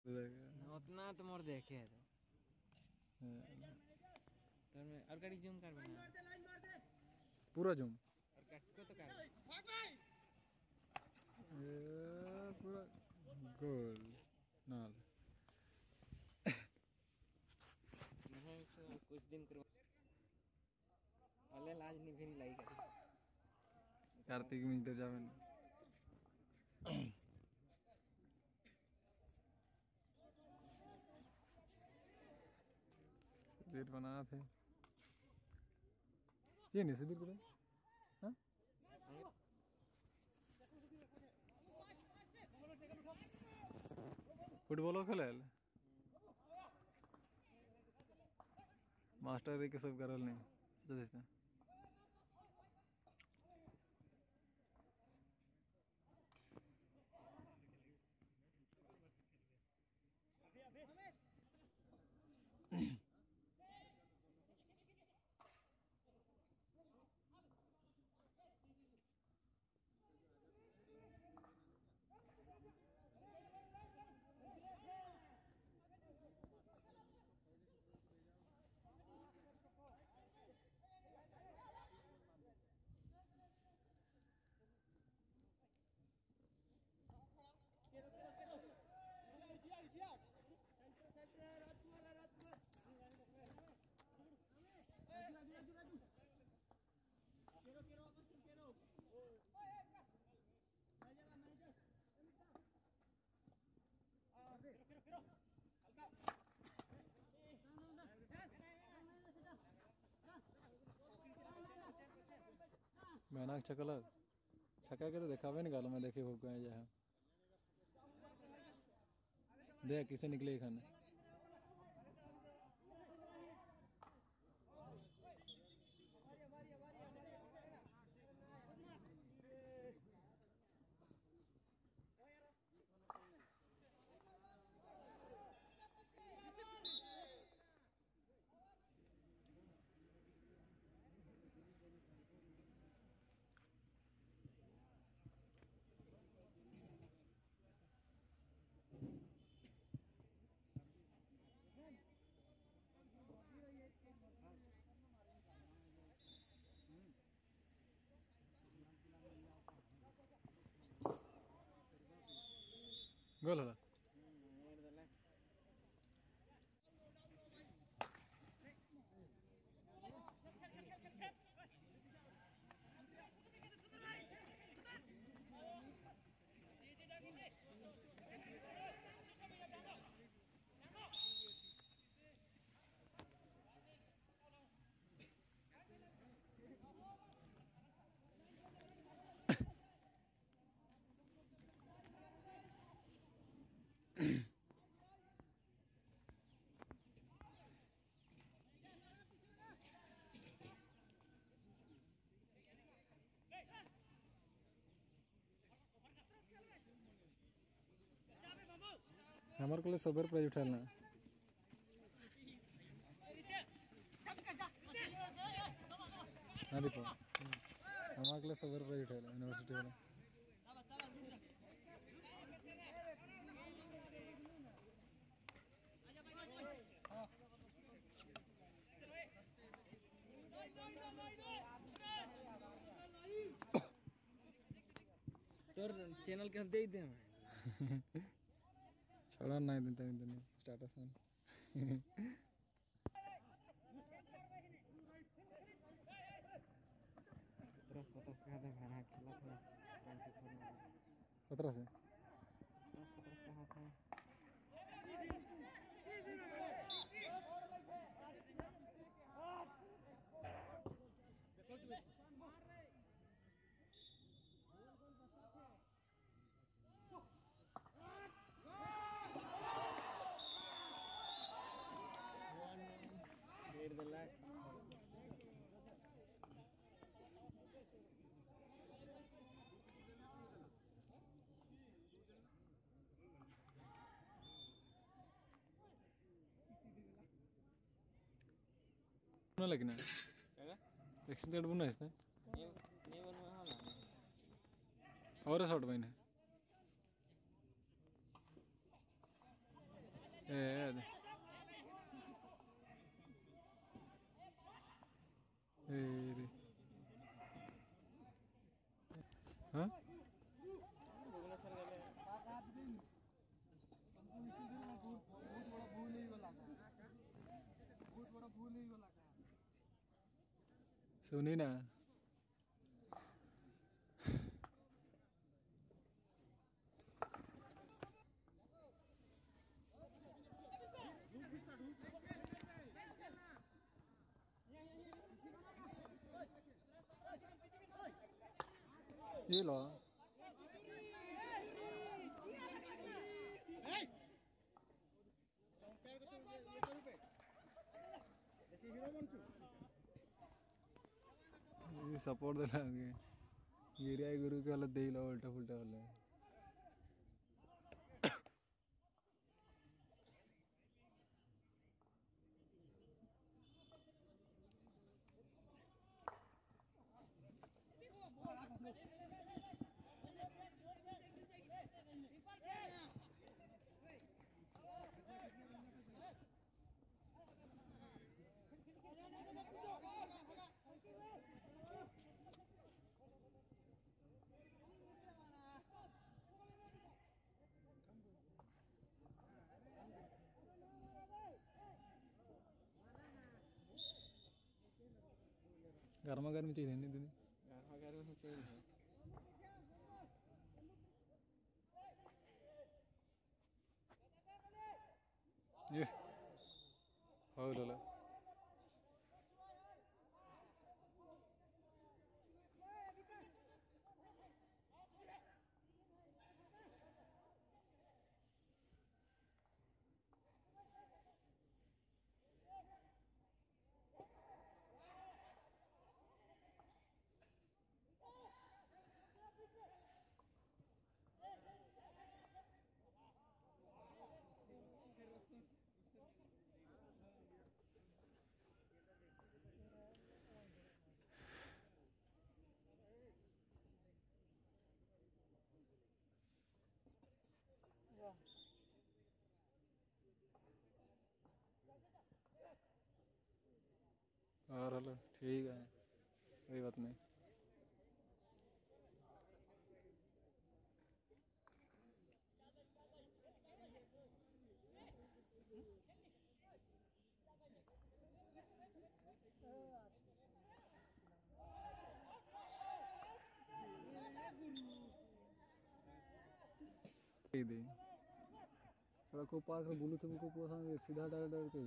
उतना तो मोर देखे है तो और गाड़ी जूम कर बना पूरा जूम और कट को तो कर पूरा गोल नाल नहीं तो कुछ दिन करो अले लाज नहीं भी नहीं लाई कर कार्तिक में तो जावे ना डेट बना थे ये नहीं सिद्धि करे हाँ फुटबॉल खेले मास्टर के सब करल नहीं सोचते मैंने छकल छका के तो देखा नहीं गाल में देखे हो गए जहाँ देख किसे निकले खाने गोल होला हमारे को सबर प्राइज उठाना हाँ देखो हमारे को सबर प्राइज उठाना यूनिवर्सिटी वाला तोर चैनल के दे दे छोड़ा नहीं देता नहीं स्टाटस में पतरस का था खाना खेला था 15 से पतरस कहाँ था डेढ़ लाख ना लगना एक्सीडेंट बुना इसने ये बनवा होला और शॉट बने É. Ele. Hã? भुवनेश्वर गले सुनी ना ये लो ये सपोर्ट देला आगे गिरिया गुरु के वाला दे लो उल्टा पुल्टा वाला गर्मा गर्मी चाहिए नहीं दिन घर में चाहिए ये हो लो और हेलो ठीक है कोई बात नहीं दे थोड़ा को पास में बोलू तुमको पोसांगे सीधा डर डर के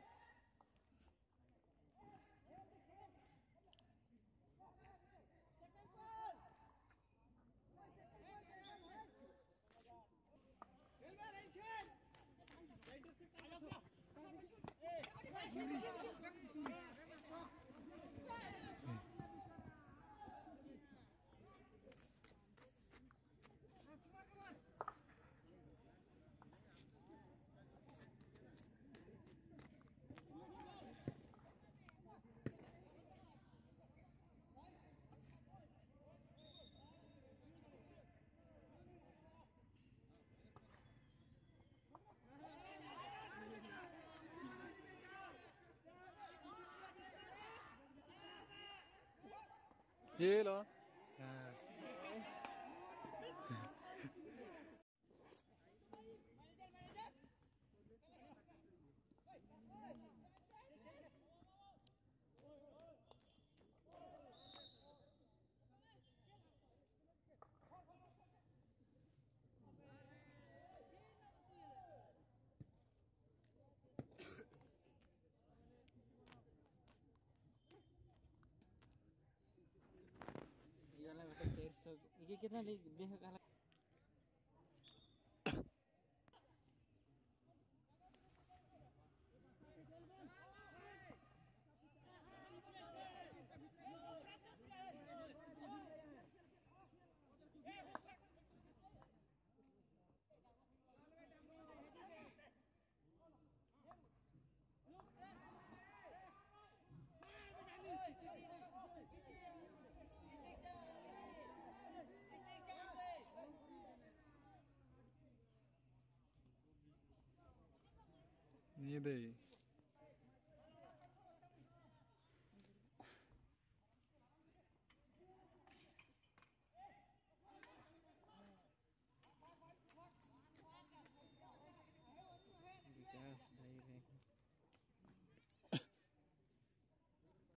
ये लो ये वाला मतलब 400 ये कितना देख का नींद है